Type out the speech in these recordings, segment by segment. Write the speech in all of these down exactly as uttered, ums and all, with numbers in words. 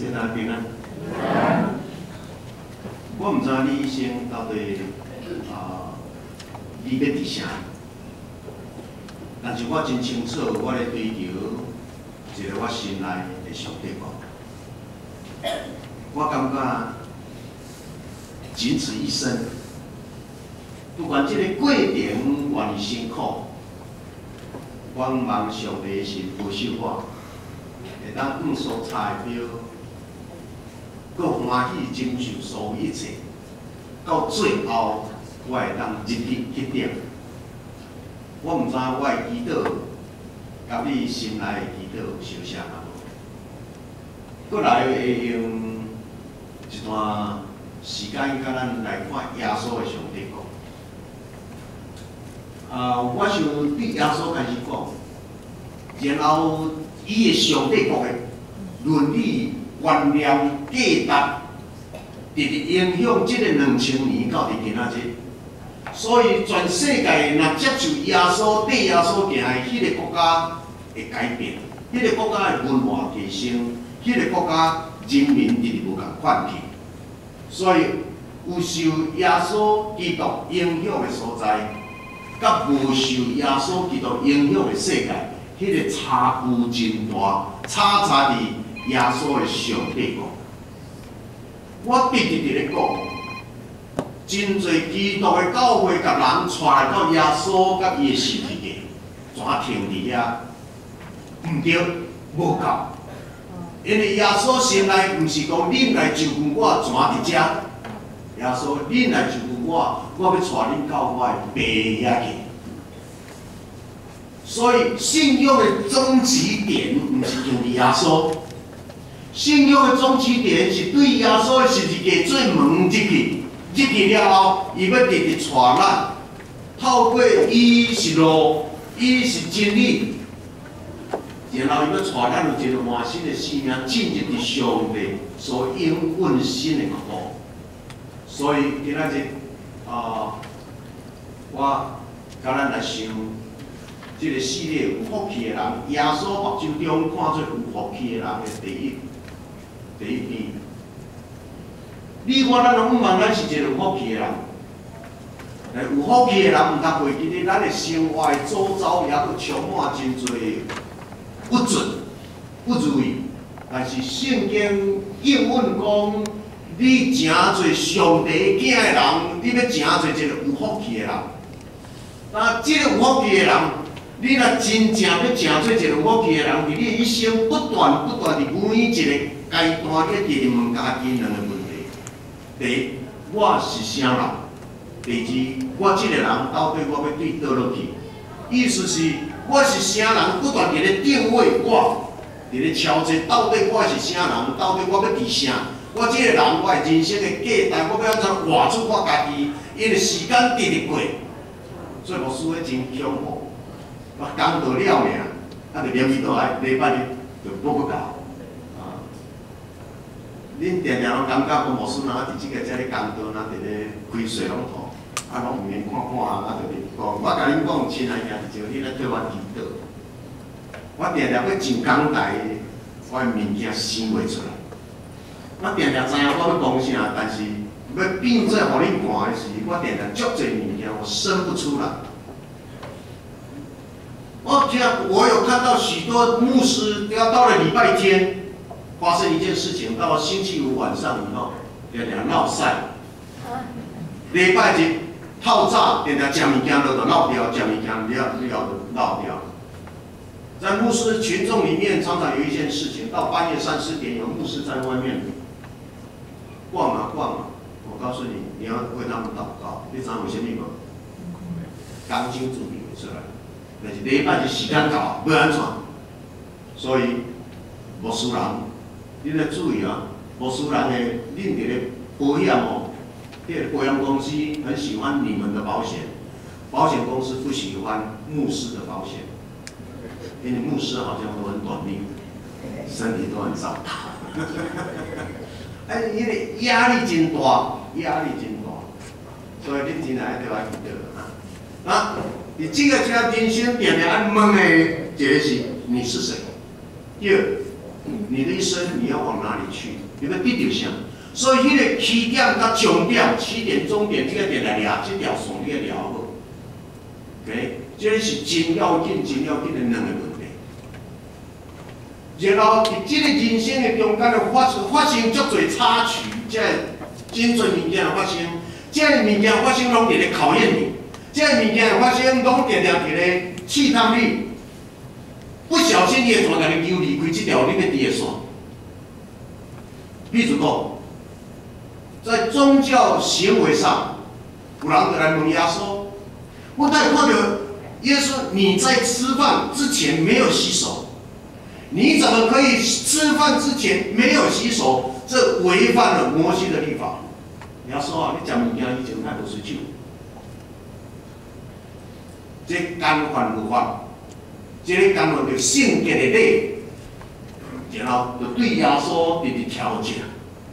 祝大家平安。我唔知你医生到底啊，你要伫啥？但是我真清楚，我咧追求一个我心内的上帝讲。我感觉仅此一生，不管这个过程偌尼辛苦，我望上帝是保守我。 会当按所差的表，佮欢喜承受所有一切，到最后我会当入去去点。我毋知我的祈祷，甲你心内的祈祷有相像啊无？过来会用一段时间，甲咱来看耶稣的上帝讲。啊，我想对耶稣开始讲，然后。 伊个上帝国的伦理、观念、价值，直直影响即个两千年到伫今仔日。所以全世界若接受耶稣、对耶稣行的迄个国家会改变，迄、那个国家的文化提升，迄、那个国家人民直直无共款去。所以有受耶稣基督影响的所在，甲无受耶稣基督影响的世界。 迄个差距真大，差在伫耶稣的上帝国。我直直直咧讲，真侪基督的教会甲人带来到耶稣甲伊的十字架，全停伫遐，毋对，无够。因为耶稣先来，毋是讲恁来就近我，全伫遮。耶稣，恁来就近我，我要带恁到我的爸遐去。 所以信仰的终极点，毋是用伫耶稣。信仰的终极点是对耶稣的十字架做门入去，入去了后，伊要直直带咱，透过伊是路，伊是真理，然后伊要带咱有一个换新的生命，进入伫上帝所应允新的国度。所以今仔日啊，我甲咱来想。 这个系列有福气的人，耶稣目睭中看做有福气的人的第一第一篇。你我咱拢望咱是一个有福气的人，但有福气的人毋通袂记咧，咱的生活的周遭也佫充满真侪不准、不如意。但是圣经应允讲，你诚做上帝囝的人，你要诚做一个有福气的人。那这个有福气的人。 你若真正要成做一个有福气的人，伫你的一生不断不断伫每一个阶段，你直直问家己两个问题：第一，我是啥人？第二，我即个人到底我要对倒落去？意思是，我是啥人？不断伫咧定位我，伫咧敲击到底我是啥人？到底我要伫啥？我即个人，我的人生的价值，我要安怎活出我家己？因为时间直直过，所以牧师咧真恐怖。 我讲到了尔，啊，就连伊倒来，礼拜日就报不到。啊，恁定定拢感觉讲牧师哪伫即个遮咧工作，哪伫咧开水龙头，啊，拢毋免看看啊，啊，就咧讲。我甲恁讲，亲爱兄弟，你来替我祈祷。我定定要上讲台，我的物件想袂出来。我定定知影我要讲啥，但是要变做互恁看的时，我定定足侪物件我生不出来。 我听，我有看到许多牧师，要到了礼拜天，发生一件事情，到了星期五晚上以后，常常闹赛。礼拜日透早，常常食物件落就闹掉，食物件了了就闹掉。在牧师群众里面，常常有一件事情，到半夜三四点，有牧师在外面逛啊逛啊。我告诉你，你要为他们祷告，你知道为什么吗？钢筋主义出来。 但是礼拜日时间到，要安怎？所以牧师人，你要注意啊！牧师人的，恁伫咧保险哦，这个保险公司很喜欢你们的保险，保险公司不喜欢牧师的保险，因为牧师好像都很短命，身体都很糟蹋。哎，因为压力真大，压力真大，所以恁真爱对我记得啊。啊！ 你这个家人生定定爱问的，一个是你是谁？第二， 你的一生你要往哪里去？你要得到啥？所以迄个起点甲终点，起点终点，你个点来抓这条线，你个抓好。OK， 这是真要紧、真要紧的两个问题。然后伫这个人生的中间，就发发生足侪插曲，即个真侪物件发生，即个物件发生拢伫咧考验你，即个物件发生拢定定伫咧试探你。不小心你会怎甲你丢离开这条你要伫的线。譬如讲，在宗教行为上，有人就来问耶稣，我哪有看到耶稣你在吃饭之前没有洗手？你怎么可以吃饭之前没有洗手？这违反了摩西的律法。耶稣啊，你食物件以前莫无水手，这干犯律法。这个干犯着圣洁的礼，然后就对耶稣直直挑战。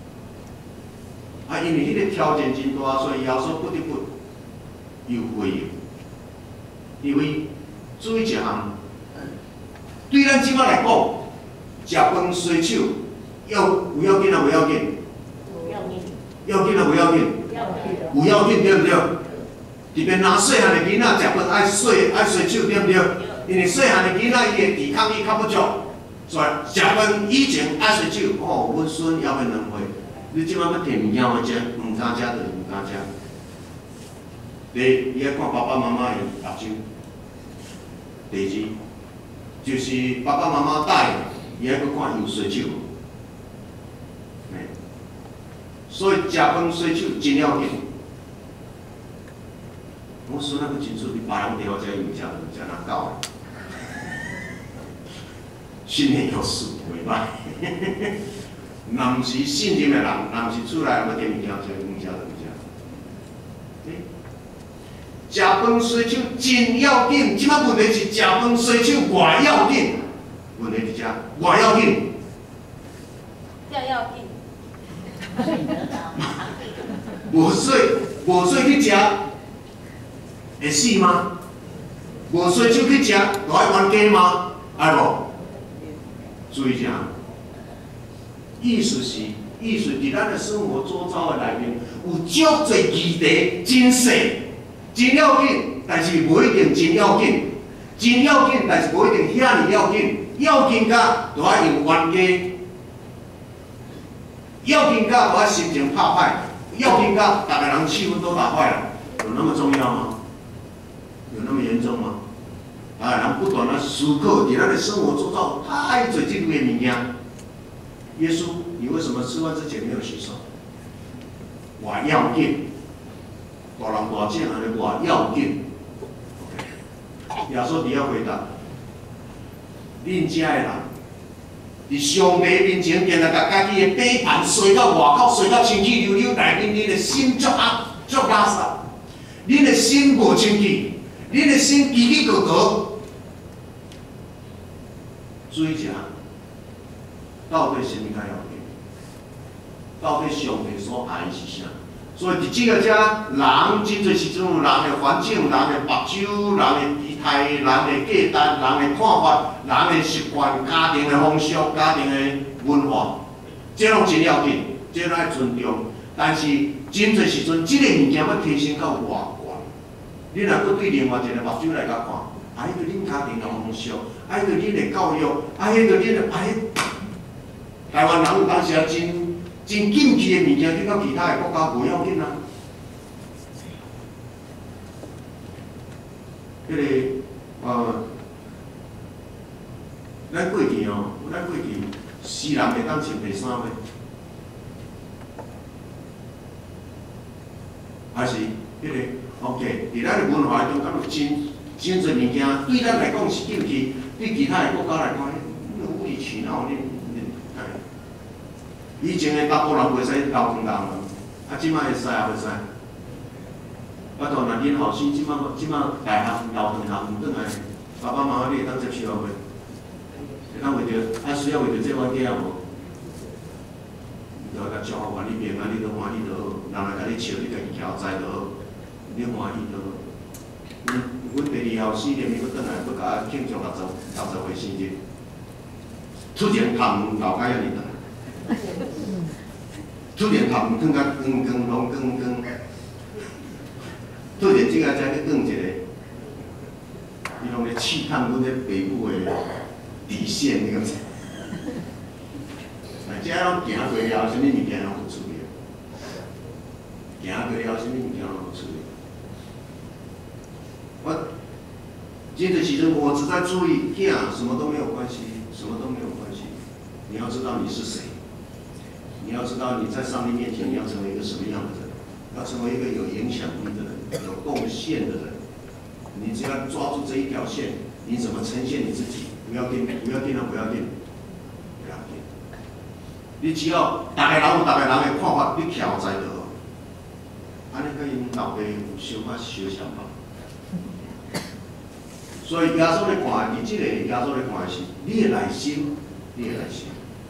啊，因为迄个挑战真大，所以耶稣不得不又回应。因为注意一项，对咱即摆来讲，食饭洗手要有要紧啊，无要紧？要紧。要紧啊，无要紧？有要紧，对不对？特别拿细汉的囡仔食饭爱洗爱洗手，对不对？因为细汉的囡仔伊的抵抗力较不足，所以食饭以前爱洗手。哦，阮孙还袂两岁，你即摆要摕物件互食，毋敢食就是毋敢食。第一，伊爱看爸爸妈妈用目睭；第二，就是爸爸妈妈带，伊爱去看伊洗手。所以食饭洗手真要紧。我孙仔佫真出，别人地方食伊毋食，毋食哪够诶？训练有素，袂歹。若毋是信任的人，若毋是厝内要摕物件食，毋食就毋食。食饭洗手真要紧，即摆问题是食饭洗手偌要紧？问题伫遮，偌要紧？ 要要紧。 无水无水去食，会死吗？无洗手去食，就爱冤家吗？爱无？注意一下，意思是意思伫咱的生活周遭的内面，有足侪议题真细、真要紧，但是无一定真要紧；真要紧，但是无一定遐尼要紧。要紧甲就爱用冤家，要紧甲就爱心情拍歹，要紧甲逐个人气氛都打坏了，有那么重要吗？有那么严重吗？啊，人不断的思考，伫咱的生活周遭太侪即类物件。耶稣，你为什么吃饭之前没有洗手？偌要紧，大人大种安尼偌要紧。OK， 耶稣伫遐回答：恁遮的人，伫上帝面前，定来甲家己的杯盘摔到外口，摔到清气溜溜，内面恁的心足暗足垃圾，恁的心无清气。你的心叽叽咕咕，注意一下，到底什么较要紧？到底上帝所爱的是啥？所以伫即个遮，人真侪时阵有人的环境、人的目睭、人的仪态、人的价值、人的看法、人的习惯、家庭的风俗、家庭的文化，这拢真要紧，这拢爱尊重。但是真侪时阵，即、这个物件要提升到外。你若搁对另外一个目睭来甲看，啊，迄个恁家庭的风俗，啊，迄个恁的教育，啊，迄个恁的，啊，迄台湾人有当时啊真真禁忌的物件，去到其他的国家无要紧啊。迄、那个呃，咱过去哦，咱过去死人会当穿白衫袂？还是迄、那个？ OK， 伫咱的文化中，敢有真真侪物件，对咱来讲是禁忌，对其他的国家来讲，你无理取闹，你你哎。以前的大部人袂使交通人，啊，即摆会使啊，袂使。啊，当然恁后生即摆即摆大学交通学唔转来，爸爸妈妈你会当接受袂？会当为着啊，需要为着这款囝无？就甲照顾完你命啊，你都欢喜就好，人来甲你笑，你家己徛知就好。 你欢喜就好。阮阮第二后四年伊要转来，要甲我庆祝六十六十岁生日。 突然头毛老开遐尔大，突然头毛转甲光光拢光光，突然即个才去转一个，伊拢咧试探阮咧爸母的底线，你敢知？啊，这拢行过了，啥物物件拢有处理，行过了，啥物物件拢有处理。我这个时阵，我只在注意，囝什么都没有关系，什么都没有关系。你要知道你是谁，你要知道你在上帝面前你要成为一个什么样的人，要成为一个有影响力的人，有贡献的人。你只要抓住这一条线，你怎么呈现你自己？不要紧，不要紧啊，不要紧，不要紧。你只要大家人有大家人的看法，你徛在就好。安尼甲因老爸有小可相像吧。所以耶稣咧看的，伫即个耶稣咧看的是你的内心，你的内心。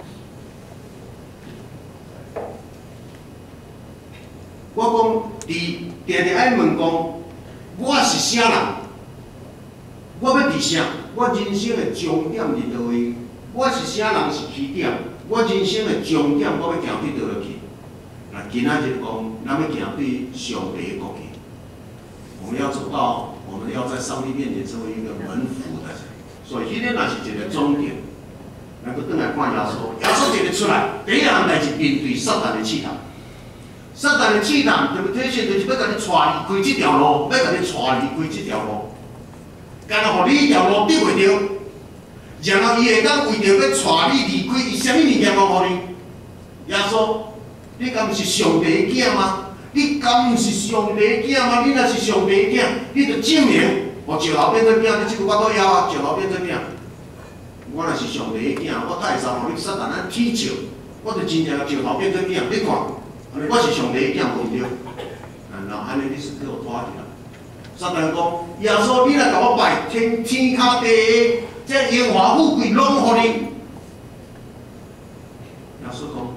我讲，伫定定爱问讲，我是啥人？我要伫啥？我人生的终点伫倒位？我是啥人是起点？我人生的终点我要行对倒落去？那今仔日讲，咱要行对上帝的国去，我们要走到。我们要在上帝面前成为一个门徒的人，所以迄个若是一个终点。咱佫转来看耶稣，耶稣一日出来，第一项代志面对撒旦的试探。撒旦的试探，就体现就是要甲你带离开这条路，要甲你带离开这条路，干那互你迄条路得袂着，然后伊会当为着要带你离开，伊啥物物件拢互你？耶稣，你敢毋是上帝的囝吗？你敢毋是上帝的囝吗？你若是上帝的囝，你着证明我石头变做饼，你即句我都晓啊，石头变做饼。我若是上帝的囝，我太会使互你撒旦咱天笑，我着真正石头变做饼，你看，安尼我是上帝的囝无毋对？然后安尼你是给我拖起来。撒旦讲，耶稣，你若甲我拜天天骹地下，这荣华富贵拢互你。耶稣讲，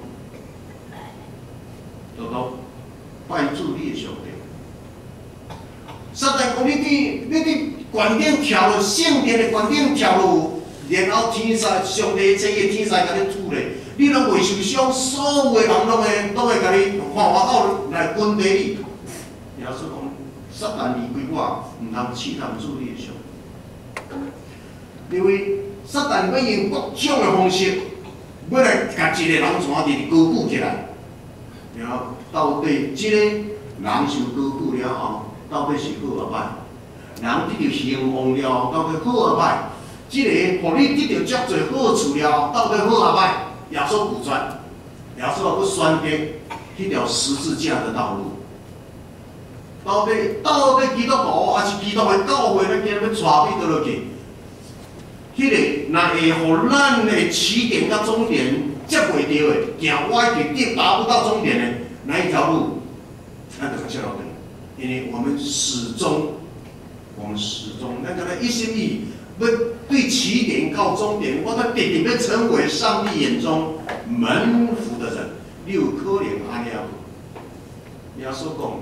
多多。拜主你的上帝，撒旦讲你伫你伫悬顶跳落圣殿的悬顶跳落，然后天使上帝这个天使甲你拄咧，你拢袂受伤，所有的人拢会拢会甲你看花口来vấn地你。耶稣讲，撒旦离开我，毋通试探主你的上帝，因为撒旦要用各种的方式，要来甲一个人传伫高举起来，然后。到底即个人受高举了后，到底是好啊歹？人得到兴旺了后，到底好啊歹？即个互你得到遮侪好处了后，到底好啊歹？耶稣拒绝，耶稣又去选择迄条十字架的道路。到底到底基督徒还是基督的教会，咱今日要带你倒落去？迄个若会互咱的起点甲终点接袂着的，行歪直直达不到终点的。哪一条路，咱就接落去，因为我们始终，我们始终，咱敢若一心一意要对起点到终点，我哋必定要成为上帝眼中门徒的人，你有可能安尼样？耶稣讲，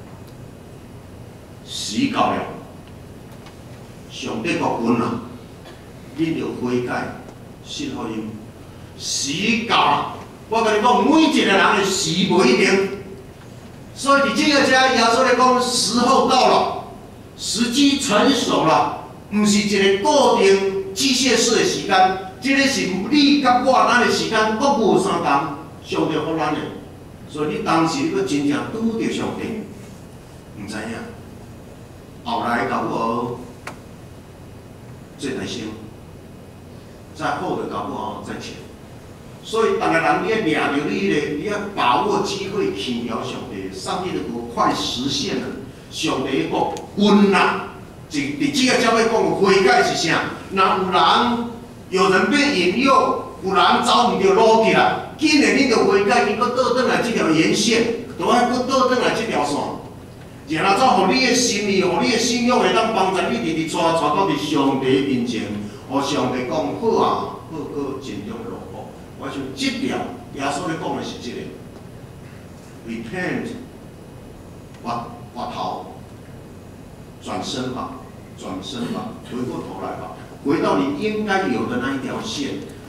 时到了，上帝国近啦，你着悔改，信福音，时到了。我甲你讲，每一个人的时无一定，所以伫这个遮，耶稣咧讲，时候到了，时机成熟了，毋是一个固定机械式的时间，这个是你甲我咱的时间各无相同，上帝互咱的，所以你当时你要真正拄着上帝，毋知影，后来搞不好最大声，再后的搞不好再前。所以，逐个人你要抓着你咧，你要把握机会，去聊上帝。上帝的国快实现了，上帝的国近啦。就伫即个才要讲悔改是啥？若有人有人被引诱，有人走毋着路去啦，既然你着悔改，你搁倒转来即条沿线，就爱搁倒转来即条线，然后再互你的心意，互你的信仰会当帮助你直直带带到伫上帝面前，互上帝讲好啊，好好尽量落。我想这条耶稣咧讲的是这个 ，repent， 滑滑头，转身吧，转身吧，回过头来吧，回到你应该有的那一条线，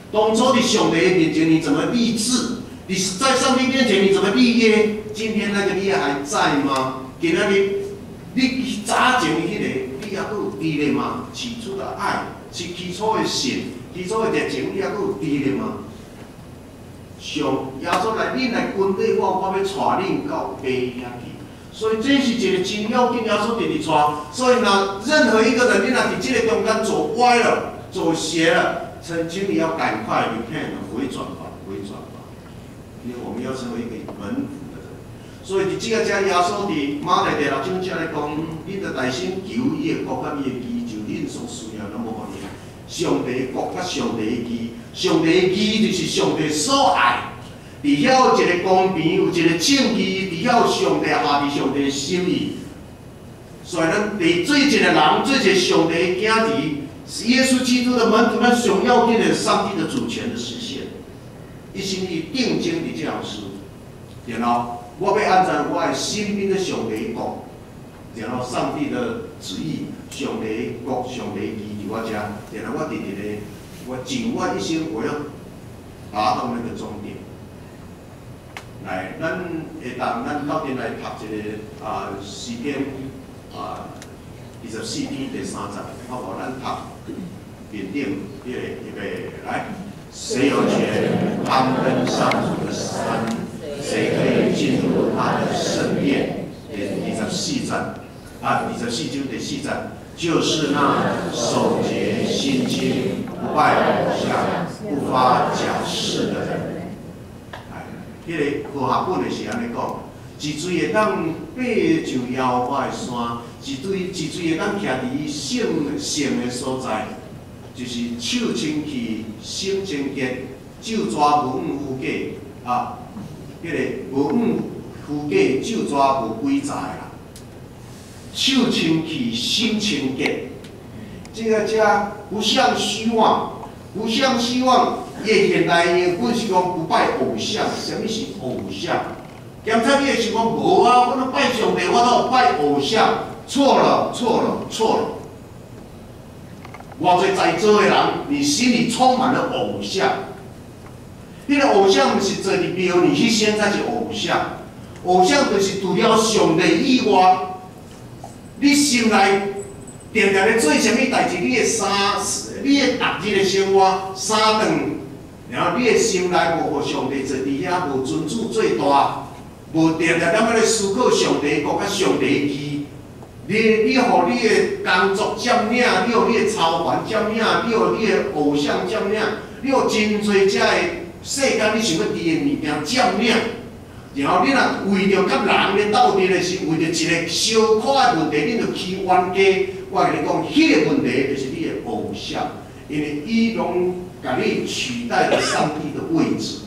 当初在上帝面前你怎么立志？你在上帝面前你怎么立约？今天那个约还在吗？今仔日你早前迄个你还有伫咧吗？起初的爱，是起初的信，起初的热情，你还有伫咧吗？上耶稣来，恁来军队，我我要带恁到北遐去。所以这是一个真要紧，耶稣直直带。所以呢，任何一个人，你若伫这个中间走歪了、走邪了，请请你要赶快 repent 回转吧，回转吧。因为我们要成为一个门徒的人。所以伫这个遮耶稣伫马太第六章遮来讲，恁着耐心求伊的国甲伊的义，就恁所需要，拢无互你。上帝的国甲上帝的义。上帝的义就是上帝所爱，伫遐有一个公平，有一个正义，伫遐有上帝下伫上帝的心意。所以咱得做一个人，做一个上帝的囝儿，是耶稣基督的门徒，咱上要紧的上帝的主权的实现，一心去定睛伫这样事，然后我要按照我的身边的上帝国，然后上帝的旨意，上帝的国，上帝的义伫我遮，然后我直直的。我尽我一生，我要达到那个终点。来，咱会当咱到底来读一个啊诗篇啊二十四篇第三十，好无？咱读面顶迄个预备来。谁有权攀登上主的山？谁可以进入他的圣殿？第二十四章啊，二十四章第四章。就是那守节心清、不拜偶像、不发假誓的人。哎，迄、那个和合本的是安尼讲，一嘴会当爬上遥我的山，一嘴一嘴会当徛伫圣圣的所在，就是手清气、心清洁，手抓无误夫假啊，迄、那个无误夫假，手抓无鬼诈啦。手清气，心清洁，这个叫不向虚妄，不向虚妄。也现代的本是讲不拜偶像，什么是偶像？检查你的是讲无啊，我那拜上帝，我都拜偶像，错了，错了，错了。偌侪在座的人，你心里充满了偶像。迄个偶像不是做伫庙里，迄现在是偶像。偶像就是除了上帝以外。你心内定定咧做啥物代志？你的三，你的逐日的生活三顿，然后你的心内无互上帝坐伫遐，无尊主最大，无定定踮咧思考上帝国甲上帝义。你你互你的工作占领，你互你的操盘占领，你互你的偶像占领，你互真侪遮的世间你想要伫的物件占领。然后你若为着甲人咧斗阵的是为着一个小可的问题，你着去冤家。我跟你讲，迄、那个问题就是你的偶像，因为伊拢甲你取代了上帝的位置。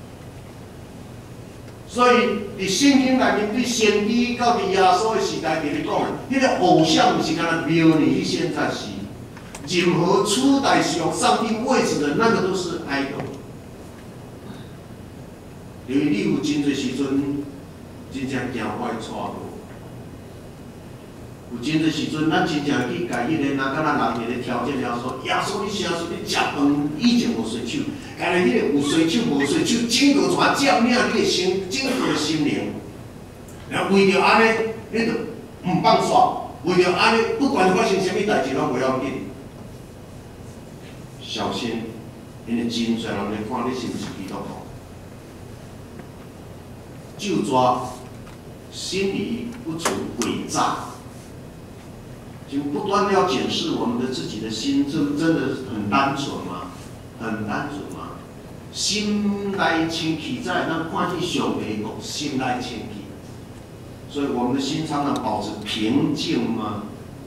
所以伫圣经内面对先知到伫耶稣的时代，伫咧讲，迄、那个偶像不是干那庙里，现在是任何初代使用上帝位置的那个都是 idol。因为你有真侪时阵，真正惊我的错路。有真侪时阵，咱真正去甲迄个那敢若人伫咧挑战了说，耶稣你啥时你食饭以前无洗手，干那迄个有洗手无洗手，整个全占领你的心，整个的心灵。然后为着安尼，你着唔放煞，为着安尼，不管发生啥物代志拢袂要紧。小心，因为真侪人咧看你是毋是基督徒。就抓心里不存诡诈，就不断要检视我们的自己的心，这真的很单纯吗？很单纯吗？心内清气在，咱看去上帝国，心内清气，所以我们的心常常保持平静吗？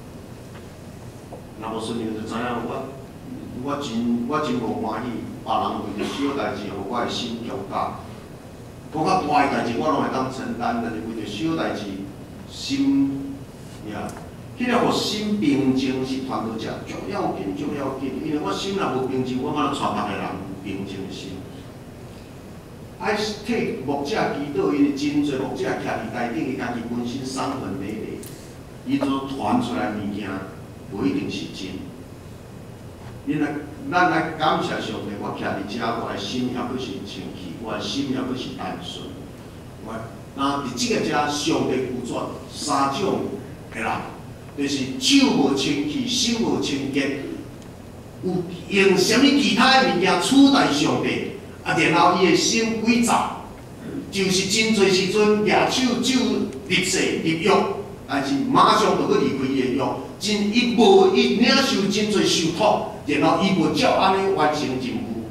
那无顺利就知影我，我真我真无欢喜，别人为着小代志，互我的心强大。讲较大的代志，我拢会当承担，但是为着小代志，心呀，迄个互心平静是传道者重要紧、重要紧。因为我心若无平静，我哪能带别个人有平静的心？爱替牧者祈祷，因为真侪牧者徛伫台顶，伊家己本身伤痕累累，伊所传出来物件，无一定是真。你若咱来感谢上帝，我徛伫遮，我的心也阁是清气，我的心也阁是单纯。我那伫即个遮，上帝有绝三种的人，就是手无清气，心无清洁，有用什么其他的物件取代上帝，啊，然后伊的心诡诈，就是真侪时阵举手手立誓立约，但是马上就去离开伊的约，真伊无伊领受真侪受托。 然后伊无照安尼完成任务，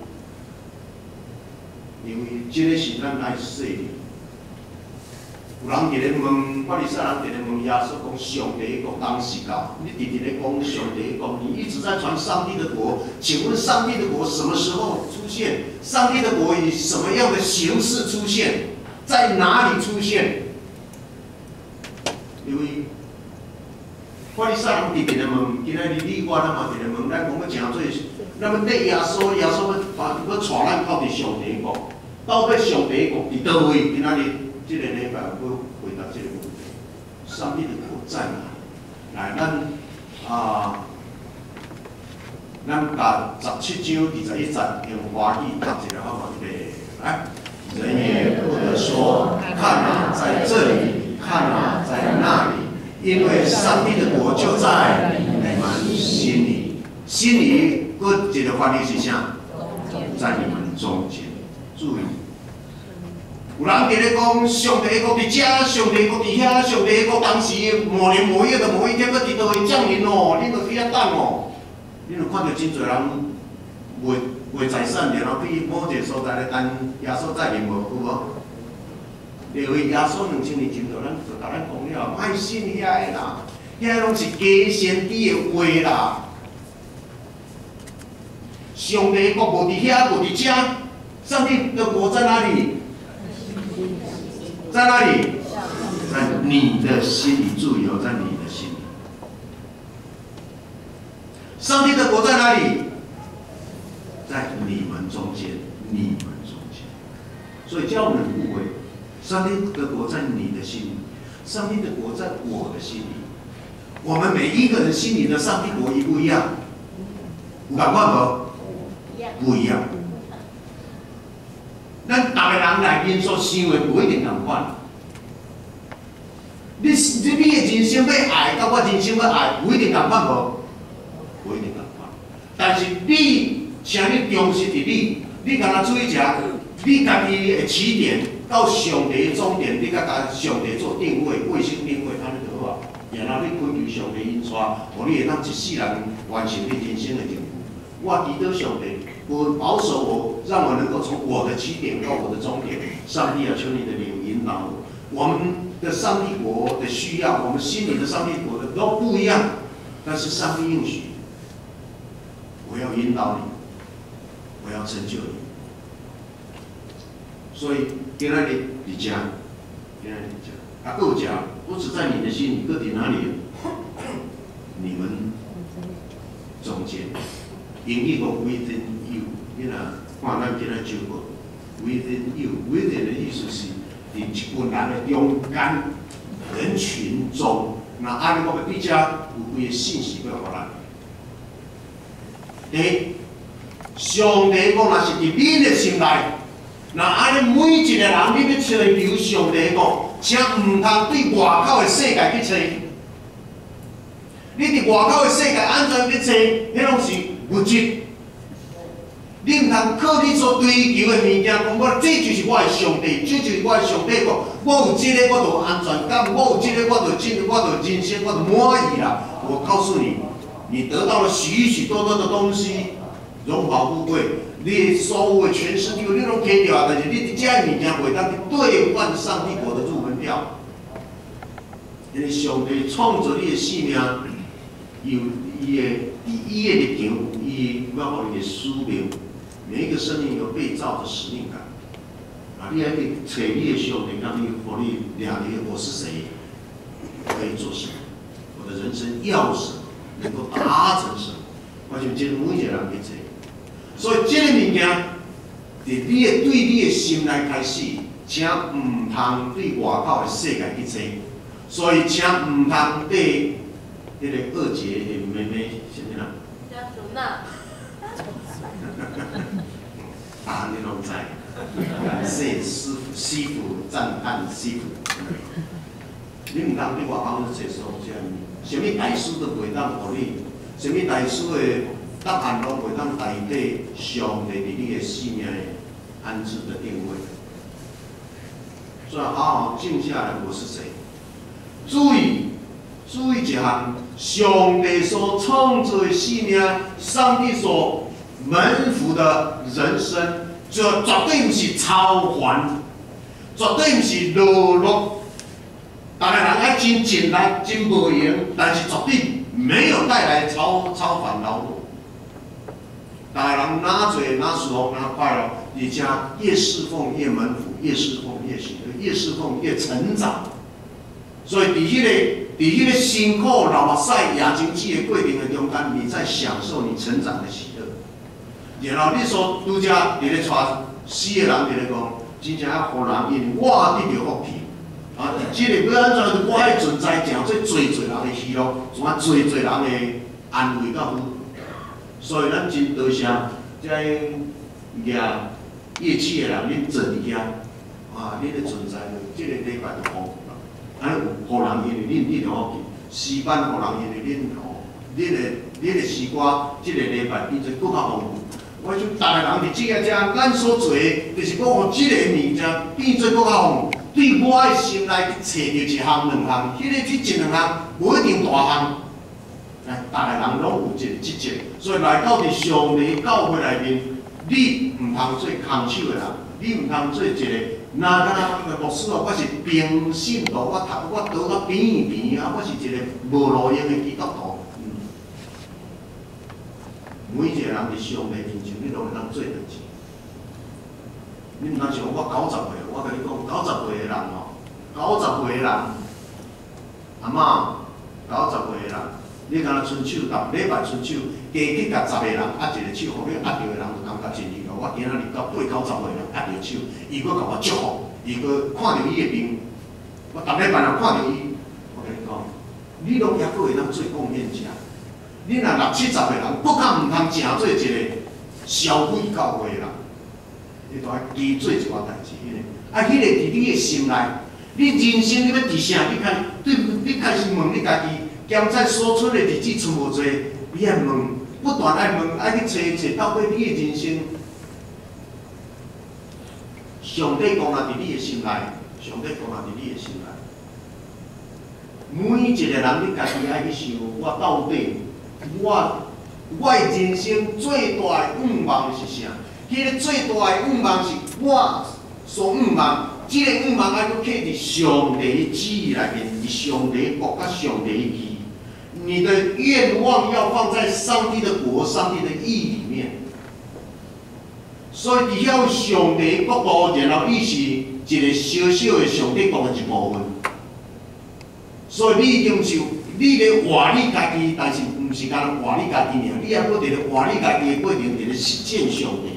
因为这个是咱来说的。有人伫咧问，法利赛人伫咧问耶稣讲：上帝的国当时到？你直直咧讲上帝的国，你一直在传上帝的国。请问上帝的国什么时候出现？上帝的国以什么样的形式出现？在哪里出现？因为。 法利赛人直直咧问，今仔日你我咱嘛直直问，咱讲要诚做，咱要跟耶稣，耶稣要把要带咱到伫上帝国，到底上帝国伫倒位？今仔日即个礼拜要回答这个问题：上帝的国在哪里？来，咱啊，咱把十七章二十一节用华语读一个好嘛？预备，来，人也不得说，看啊，在这里，看啊，在那里。 因为上帝的国就在你们心里，心里搁一个翻译是啥？在你们中间。注意，有人伫咧讲上帝的国伫遮，上帝的国伫遐，上帝的国当时某年某月的某一天要伫倒位降临哦，恁着去遐等哦。恁有看到真侪人卖卖财产，然后去某一个所在咧等耶稣再临无？有无？ 因为耶稣两千年前就咱就甲咱讲了，莫信遐个啦，遐拢是假先知的话啦。上帝的国无伫遐，无伫遮，上帝的国在哪里？在哪里？在你的心里住有，在你的心里。上帝的国在哪里？在你们中间，你们中间。所以叫我们误会。 上帝的国在你的心里，上帝的国在我的心里。我们每一个人心里的上帝国一不一样？有共款无？不一样。咱逐个人内面所想的不一定共款。你你你的人生要爱，甲我人生要爱，不一定共款无？不一定共款。但是你，请你重视伫你，你敢若注意一下，你家己的起点。 到上帝的终点，你甲甲上帝做定位、卫星定位，安尼就好啊。然后你追求上帝因带，互你会当一世人完成你人生的任务。我祈祷上帝，我保守我，让我能够从我的起点到我的终点。上帝啊，求你的灵引导我。我们的上帝国的需要，我们心里的上帝国的都不一样，但是上帝应许，我要引导你，我要成就你。所以。 今仔日伫遮，今仔日伫遮，啊，各家不止在你的心里，各伫哪里？你们中间，英语讲 within you， 你若看咱今仔教过 within you，within 的意思是伫一群人的中间人群中。那安尼我要对遮有几个信息要互咱。第一，上帝讲若是伫你的心内。 那安尼每一个人，你要寻求上帝国，请唔通对外口的世界去找。你伫外口的世界安怎去找？迄拢是物质。你唔通靠你所追求的物件，讲我这就是我的上帝，这就是我的上帝国。我有这个，我就有安全感；我有这个，我就进，我就人生，我就满意啦。我告诉你，你得到了许许多多的东西，荣华富贵。 你所有的全世界，你拢摕到，但是你这些物件袂当去兑换上帝国的入门票。因为上帝创造你的生命，有伊的伫伊的立场，伊要互你的使命。每一个生命有被造的使命感。啊，你还去找你的上帝，让你互你了解我是谁，我可以做什么，我的人生要什么，能够达成什么。我想这每一个人去找。 所以，这个物件，伫你的对你的心内开始，请唔通对外口的世界去找。所以，请唔通对迄个二姐的妹妹，是啥？ 叫苏娜。 答案你拢知。感谢师傅，师傅赞叹师傅。你唔通伫外口去找所有物，什么大师都袂当互你，什么大师的答案拢袂当代替上帝伫你的生命的安置的定位。所以好好静下来，我是谁？注意，注意一项，上帝所创造的生命，上帝所门福的人生，绝绝对不是超凡，绝对不是堕落。大家人爱真尽力、真无用，但是绝对没有带来超超凡劳碌。大家人哪做哪舒服哪快乐，而且越侍奉越门福，越侍奉越喜乐，越侍奉越成长。所以伫迄、那个、伫迄个辛苦、流目屎、亚经济的过程的中间，你在享受你成长的喜乐。然后你所拄则伫咧带死的人伫咧讲，真正要互人因我得到福气。啊！即个要安怎？我迄存在诚做最侪人的喜乐，怎啊最侪人的安慰甲抚。所以咱真多谢遮业业气的人，恁坐伫遐，啊，恁的存在，即、这个礼拜就好。安尼有互人因为恁恁就好记，诗班互人因为恁吼，恁的恁的诗歌，即、这个礼拜变做更较丰富。我想，逐个人伫即个遮，咱所做的，就是讲互即个物件变做更较丰富。对我的心内去找着一项、两项，迄、那个即一两项无一定大项。哎，逐个人拢有一个职责，所以来到伫上帝教会内面，你毋通做空手的人，你毋通做一个那那牧师哦，我是平信徒，我读我倒到边一边啊，我是一个无路用的基督徒。嗯，每一个人伫上帝面前，你拢会当做代志。你毋通想我九十岁，我甲你讲，九十岁的人哦，九十岁的人，阿嬷，九十岁的人，你敢若伸手，逐礼拜伸手，加去甲十个人压一个手，互你压着的人就感觉真厉害。我今仔日到八九十岁人压着手，伊搁甲我祝福，伊搁看着伊的面，我逐礼拜若看着伊，我甲你讲，你拢抑搁会当做贡献者。你若六七十个人，搁较毋通成做一个消费教会的人。你都爱多做一寡代志，迄个，啊，迄个伫你的心内，你人生你要伫啥？你开，对，你开始问你家己，现在所出的日子剩无多，你爱问，不断爱问，爱去找找，到底你的人生，上帝讲啊，伫你的心内，上帝讲啊，伫你的心内，每一个人你家己爱去想，我到底，我，我的人生最大的愿望是啥？迄个最大的愿望是我所愿望，即、这个愿望爱搁刻伫上帝的旨意内面，伫上帝的国甲上帝的义。你的愿望要放在上帝的国、上帝的义里面。所以伫遐有上帝的国度，然后你是一个小小的上帝国的一部分。所以你已经是你咧活你家己，但是毋是干活你家己尔，你还搁伫咧活你家己的过程，伫咧实践上帝。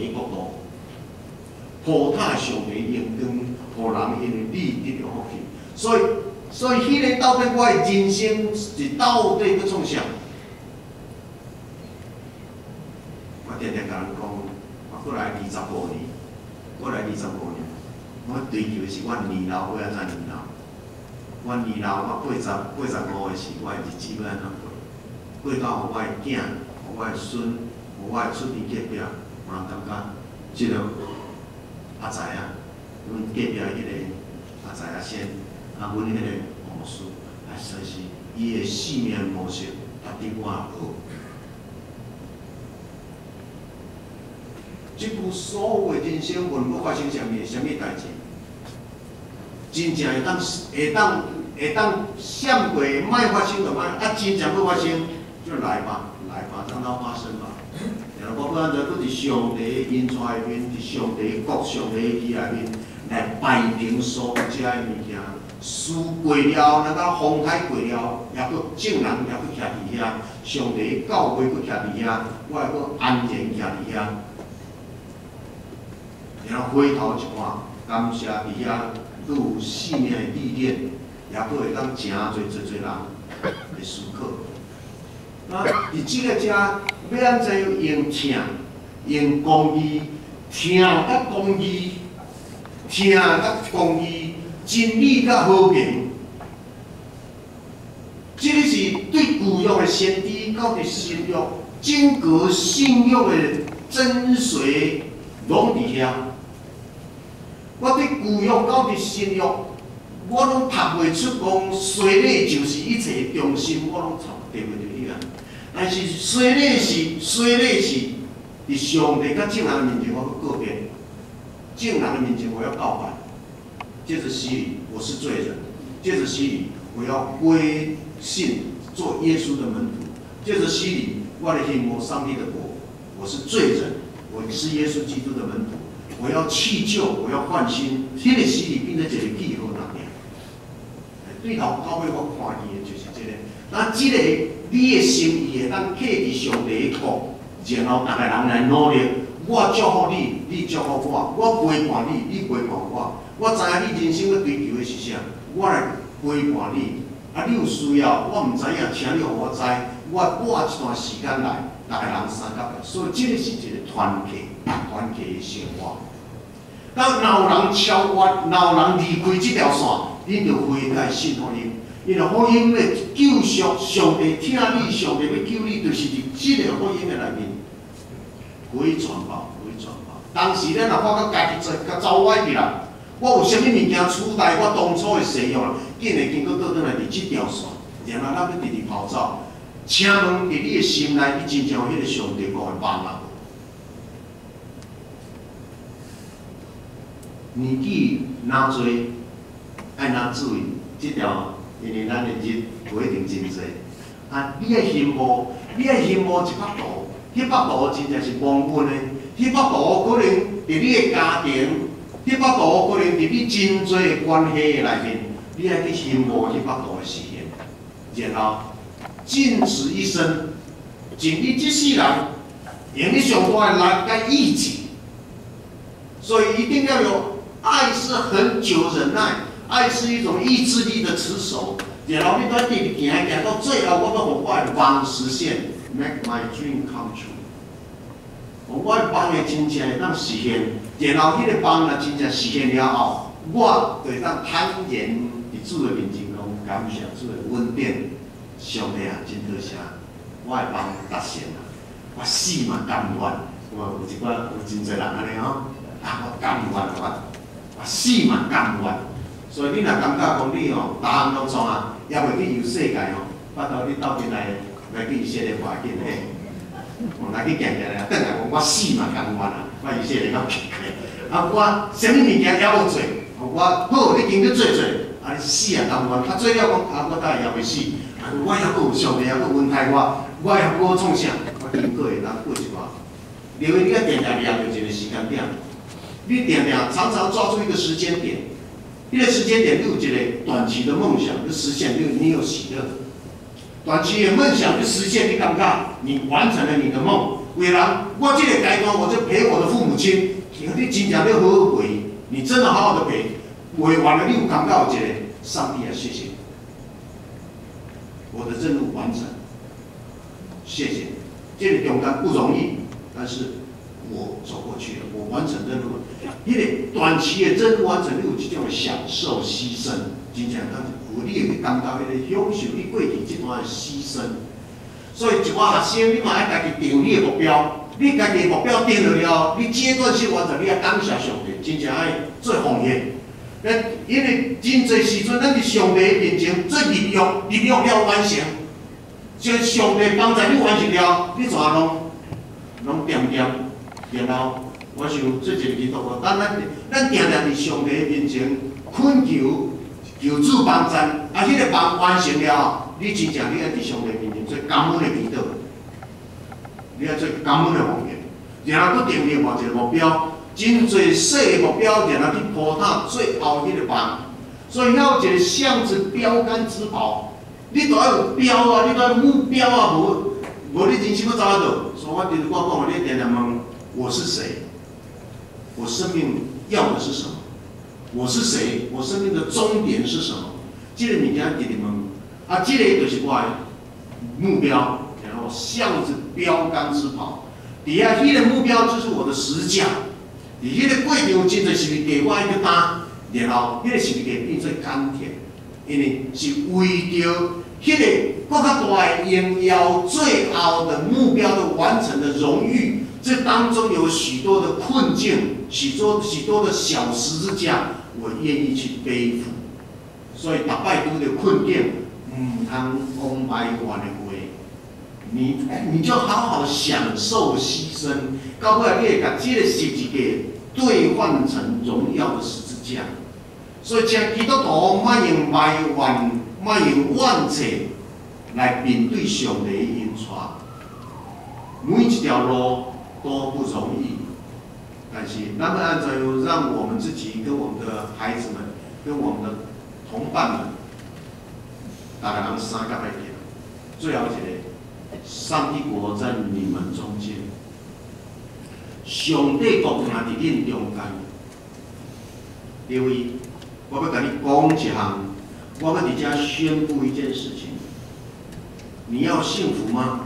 普他上帝荣光，互人因为你得到福气，所以，所以迄个到底我的人生是到底要创啥？我常常甲人讲，我过来二十五年，过来二十五年，我追求的是我年老要安怎年老？我年老，我八十八十五的时，我的日子要安怎过？过到互我的囝、互我的孙、互我的出年隔壁，有人感觉即个。阿仔啊，阮隔壁迄个阿仔啊先，啊，阮迄个牧师，啊，实是伊的生命模式，也比我好。即部所有的人生问要发生啥物啥物代志，真正会当会当会当闪过，莫发生就莫，啊，真正要发生就来吧，来吧，让它发生吧。然后我要安怎搁伫上帝的恩宠内面，伫上帝的国、上帝的义内面来摆平所有遮的物件。事过了，那甲风台过了，也搁众人也搁徛伫遐，上帝的教会搁徛伫遐，我也搁安然徛伫遐。然后回头一看，感谢伫遐搁有生命的历练，也搁会当诚侪侪侪人的思考。啊，伫即个遮。要安怎用听、用公义、 听甲公义，听甲公义，真理甲和平。这个是对旧约的先知到伫新约整个信约的真髓拢伫遐。我对旧约到伫新约，我拢读袂出讲水礼就是一切的中心，我拢读袂着迄个。但是水礼是水礼是伫上帝甲正人的面前，我要告别；正人的面前，我要告白。接着洗礼，我是罪人；接着洗礼，我要归信做耶稣的门徒；接着洗礼，我来信我上帝的国，我是罪人，我是耶稣基督的门徒。我要弃旧，我要换新。迄、这个洗礼变成一个记号那样。对头到尾我看见的就是这个。那这个你的心意会当刻伫上帝的国，然后大家人来努力。我祝福你，你祝福我；我陪伴你，你陪伴我。我知影你人生要追求的是啥，我来陪伴你。啊，你有需要，我唔知影，请你互我知。我拨一段时间来，大家人相合。所以这个是一个团契，团契的生活。当若有人超越，若有人离开这条线，恁就悔改信福音。因为福音的救赎，上帝听你，上帝要救你，就是伫这个福音的内面，回传吧，回传吧。当时咱若发觉家己做甲走歪去啦，我有啥物物件取代我当初的使用啦，紧会经过倒转来伫这条线，然后咱要直直跑走。请问伫你的心内，你真正有迄个上帝讲的帮啊？年纪哪多，爱哪注意这条，因为咱的日不一定真济。啊，你的心无，你的心无一百度，迄百度真正是盲目的。迄百度可能伫你的家庭，迄百度可能伫你真多的关系的内面，你爱去心无迄百度的实现，然后尽此一生，尽你这世人用你上大的力甲意志，所以一定要有。爱是很久忍耐，爱是一种意志力的持守。然后你在地里行行到最后，我要互我的梦实现 ，make my dream come true。我的梦会真正会当实现，然后迄个梦若真正实现了后，我就会当坦然伫主的面前讲感谢主的恩典。上帝啊，真多谢，我的梦达成啦，我死嘛甘愿。我有一寡有真侪人安尼吼，啊，我甘愿我。死嘛甘愿，所以你若感觉讲你吼答案拢错啊，也袂去游世界吼，巴肚你斗阵来来去以色列外景嘿，来去行行来，转来讲我死嘛甘愿啊，我以色列到去去，啊我啥物物件也无做，我好你经去做做，啊你死啊甘愿，啊做了讲啊我当然也袂死，啊我还阁有上帝还阁恩待我，我还阁创啥，我经过会当过一寡，因为你要定定抓着一个时间点。你定定常常抓住一个时间点，那个时间点你有一个短期的梦想，就实现你你有喜乐。短期的梦想就实现，你感觉你完成了你的梦。为了我这个阶段，我就陪我的父母亲，你真正要好好陪，你真的好好的陪，陪完了你有感觉有一个上帝啊，谢谢，我的任务完成，谢谢。这个中间不容易，但是我走过去了，我完成任务。迄个短期的任务完成，你有这种享受、牺牲，真正当有你会去感觉迄个享受你过去这段的牺牲。所以一寡学生，你嘛爱家己定你的目标，你家己的目标定了了，你阶段性完成，你要感谢上帝，真正爱做奉献。因为真侪时阵，咱伫上帝面前做立约，立约了完成，就上帝帮助你完成了，你怎拢拢点点，然后。我想做一个基督徒，咱咱咱定定伫上帝面前恳求，求主帮助，啊，迄个帮完成了后，你真正你要伫上帝面前做感恩的祈祷，你要做感恩的奉献，然后佫定立某一个目标，真侪细的目标，然后去铺塔最后迄个帮，所以要有一个像是标杆之宝，你都要有标啊，你都要有目标啊，无无你人生要走啊倒，所以我就是我讲，你定定问我是谁？我生命要的是什么？我是谁？我生命的终点是什么？这个物件直直问，啊，这个就是我的目标，然后向着标杆之跑。底下迄个目标就是我的实价， 伫迄个过程真侪是物价我爱去担，然后迄个是物价变做甘甜，因为是为着迄个更较大的荣耀最后的目标的完成的荣誉，这当中有许多的困境，许多许多的小十字架，我愿意去背负。所以逐摆拄着困境，唔通讲埋怨的话，你你就好好享受牺牲，到尾你会把这个十字架兑换成荣耀的十字架。所以，请基督徒莫用埋怨，莫用怨气来面对上帝的恩赐。每一条路都不容易，但是咱们按照让我们自己跟我们的孩子们、跟我们的同伴们，大家人三甲来行。最后一个，上帝国在你们中间，上帝国也伫恁中间。各位，我要甲你讲一项，我要伫遮宣布一件事情。你要幸福吗？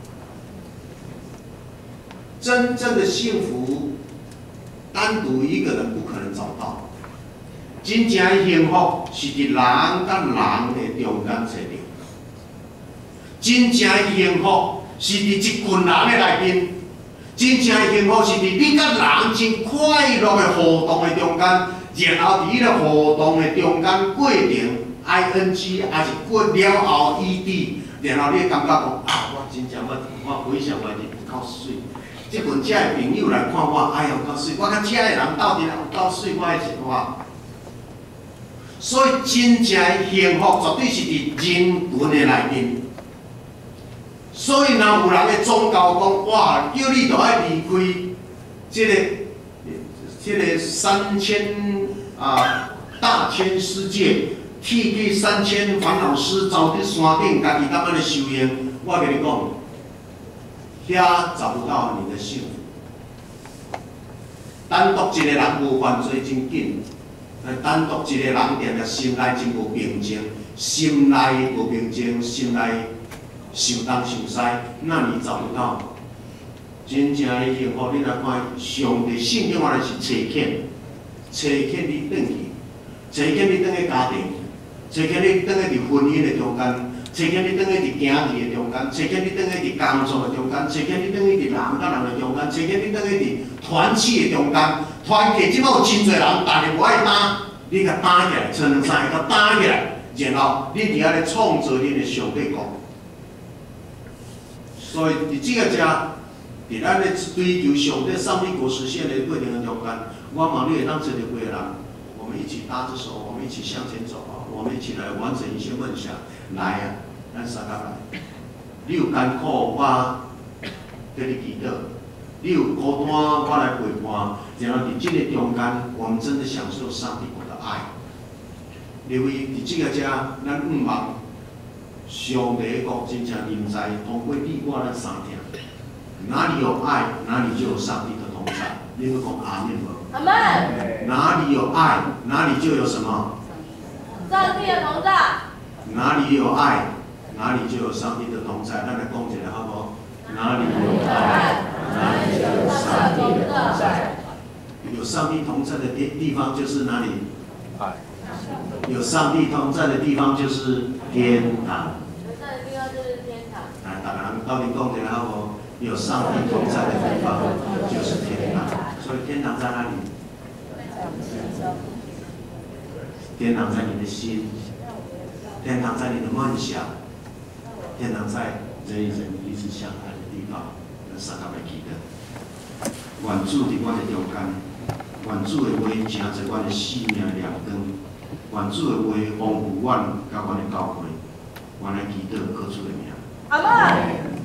真正的幸福，单独一个人不可能找到。真正的幸福是伫人甲人的中间找到。真正的幸福是伫一群人的内面。真正的幸福是伫你甲人真快乐的互动的中间，然后伫迄个互动的中间过程 ，I N G 还是过了后 E D， 然后你会感觉讲啊，我真正我我非常我是够水。即群遮的朋友来看我，哎呦够水！我甲遮的人到底有够水，我会想我。所以真正的幸福绝对是伫人群的内面。所以，若有人咧宗教讲，哇，叫你就爱离开即、這個、即、這個三千啊大千世界，剃去三千烦恼丝，走伫山顶，家己当安尼修行。我跟你讲，遐找不到你的幸福。单独一个人无犯罪真紧，但单独一个人定定心内真无平静，心内无平静，心内。想东想西，那你找不到真正的幸福。你来看，上帝圣经话来是找欠，找欠你转去，找欠你转去家庭，找欠你转去伫婚姻的中间，找欠你转去伫行义的中间，找欠你转去伫工作的中间，找欠你转去伫人甲人的中间，找欠你转去伫团契的中间。团契即摆有真侪人，但是无爱担，你甲担起来，才能三个担起来，然后你伫遐咧创造你的上帝国。所以，伫即个遮，伫咱咧追求上帝、上帝国实现的过程中间，我望你会当做着几个人，我们一起搭着手，我们一起向前走啊！我们一起来完成一些梦想。来啊，咱三个来。你有艰苦，我给你祈祷；你有孤单，我来陪伴。然后伫即个中间，我们真的享受上帝国的爱。因为伫即个遮，咱毋望。上帝的国真正临在，通过你我咱三条，哪里有爱，哪里就有上帝的同在。你们讲阿门无？ 阿门。 哪里有爱，哪里就有什么？ 上帝的同在。 哪里有爱，哪里就有上帝的同在。咱来讲一下好不好？哪里有爱，哪里就有上帝的同在。有上帝同在的地地方就是哪里？爱。有上帝同在的地方就是天堂。 有上帝的地方就是天堂。 哎，大家到底讲起来好不好？有上帝同在的地方就是天堂。所以天堂在哪里？天堂在你的心，天堂在你的梦想，天堂在人与人彼此相爱的地方。咱三个来记得，愿主伫我的中间，愿主的话成做阮的生命亮光。愿主的话丰富阮甲阮的教会，阮来祈祷靠主的名。 阿门。